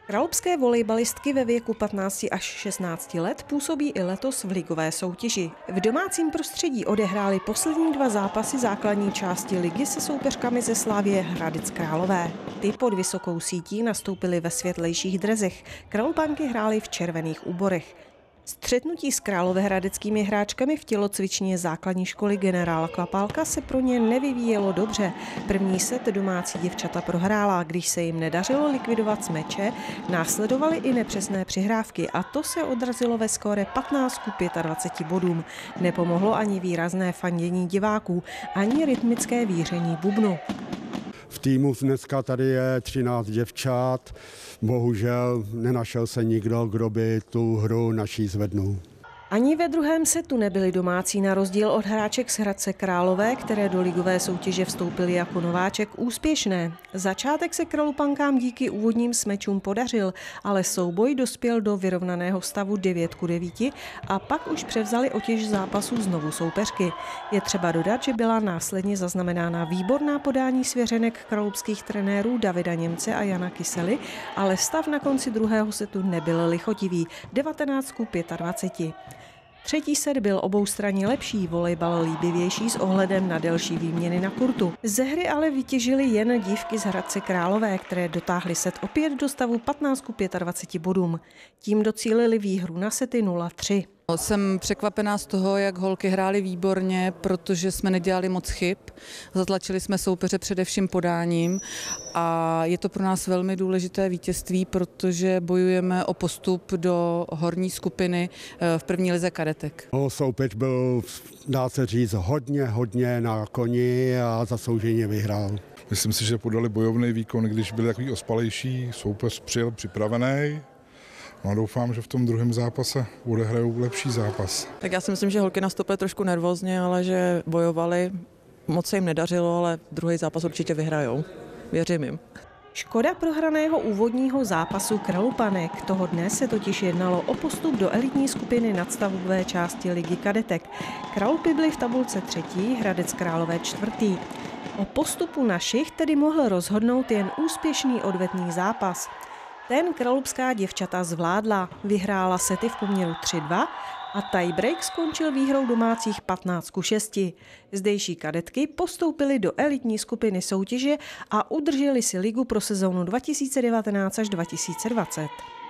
Kralupské volejbalistky ve věku 15 až 16 let působí i letos v ligové soutěži. V domácím prostředí odehrály poslední 2 zápasy základní části ligy se soupeřkami ze Slavie Hradec Králové. Ty pod vysokou sítí nastoupily ve světlejších drezech, Kralupanky hrály v červených úborech. Střetnutí s královéhradeckými hráčkami v tělocvičně základní školy generála Kvapálka se pro ně nevyvíjelo dobře. První set domácí děvčata prohrála, když se jim nedařilo likvidovat smeče, následovaly i nepřesné přihrávky a to se odrazilo ve skóre 15-25 bodům. Nepomohlo ani výrazné fandění diváků, ani rytmické víření bubnu. V týmu dneska tady je 13 děvčat, bohužel nenašel se nikdo, kdo by tu hru naší zvednul. Ani ve druhém setu nebyli domácí na rozdíl od hráček z Hradce Králové, které do ligové soutěže vstoupily jako nováček, úspěšné. Začátek se Kralupankám díky úvodním smečům podařil, ale souboj dospěl do vyrovnaného stavu 9-9 a pak už převzali otěž zápasu znovu soupeřky. Je třeba dodat, že byla následně zaznamenána výborná podání svěřenek kralupských trenérů Davida Němce a Jana Kysely, ale stav na konci druhého setu nebyl lichotivý, 19-25. Třetí set byl oboustranně lepší, volejbal líbivější s ohledem na delší výměny na kurtu. Ze hry ale vytěžily jen dívky z Hradce Králové, které dotáhly set opět do stavu 15-25 bodům. Tím docílili výhru na sety 0-3. Jsem překvapená z toho, jak holky hrály výborně, protože jsme nedělali moc chyb. Zatlačili jsme soupeře především podáním a je to pro nás velmi důležité vítězství, protože bojujeme o postup do horní skupiny v první lize kadetek. Soupeř byl, dá se říct, hodně na koni a zaslouženě vyhrál. Myslím si, že podali bojovný výkon, když byl takový ospalejší, soupeř přijel připravený. No a doufám, že v tom druhém zápase odehrajou lepší zápas. Tak já si myslím, že holky nastoupily trošku nervózně, ale že bojovali, moc se jim nedařilo, ale druhý zápas určitě vyhrajou. Věřím jim. Škoda prohraného úvodního zápasu Kralupanek. Toho dne se totiž jednalo o postup do elitní skupiny nadstavové části ligy kadetek. Kralupy byly v tabulce 3., Hradec Králové 4. O postupu našich tedy mohl rozhodnout jen úspěšný odvetný zápas. Ten kralupská děvčata zvládla, vyhrála sety v poměru 3-2 a tiebreak skončil výhrou domácích 15-6. Zdejší kadetky postoupily do elitní skupiny soutěže a udržely si ligu pro sezónu 2019 až 2020.